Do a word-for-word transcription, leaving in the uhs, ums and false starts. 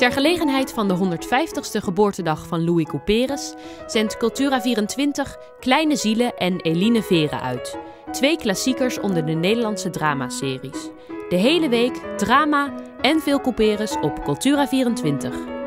Ter gelegenheid van de honderdvijftigste geboortedag van Louis Couperus zendt Cultura vierentwintig Kleine Zielen en Eline Vere uit. Twee klassiekers onder de Nederlandse dramaseries. De hele week drama en veel Couperus op Cultura vierentwintig.